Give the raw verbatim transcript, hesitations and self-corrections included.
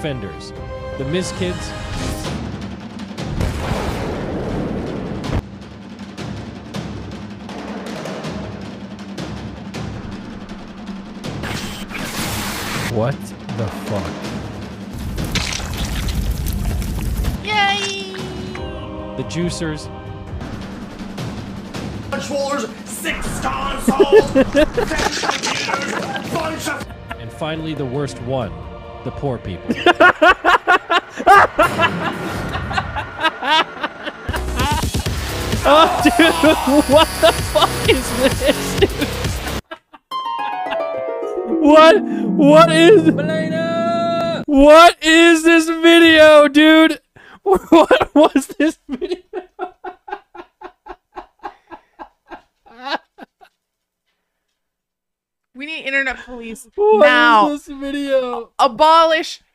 offenders. The Miz Kids. What the fuck? Yay! The Juicers. Controllers, six consoles, ten computers, bunch of... And finally, the worst one. The poor people. Oh, dude, what the fuck is this, dude? What? What is... Malena! What is this video, dude? What was this video? We need internet police What now. is this video? Abolish